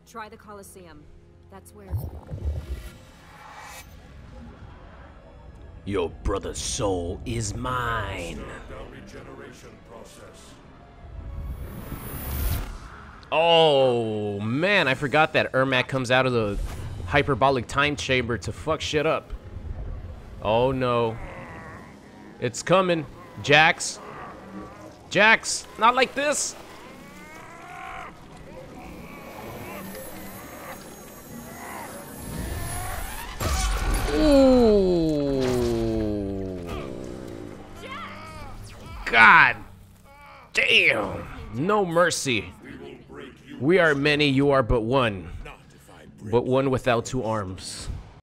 Try the Colosseum. That's where... Your brother's soul is mine. Oh, man, I forgot that Ermac comes out of the hyperbolic time chamber to fuck shit up. Oh, no. It's coming. Jax. Jax, not like this. Ooh. God damn. No mercy. We are many, you are but one. But one without two arms.